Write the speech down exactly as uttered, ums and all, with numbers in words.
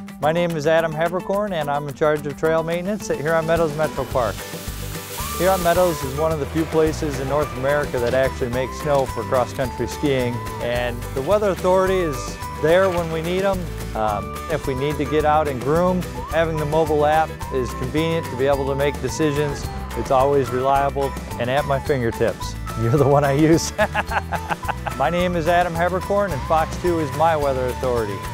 My name is Adam Haberkorn and I'm in charge of trail maintenance at Huron Meadows Metropark. Huron Meadows is one of the few places in North America that actually makes snow for cross-country skiing, and the Weather Authority is there when we need them. Um, if we need to get out and groom, having the mobile app is convenient to be able to make decisions. It's always reliable and at my fingertips. You're the one I use. My name is Adam Haberkorn and Fox two is my Weather Authority.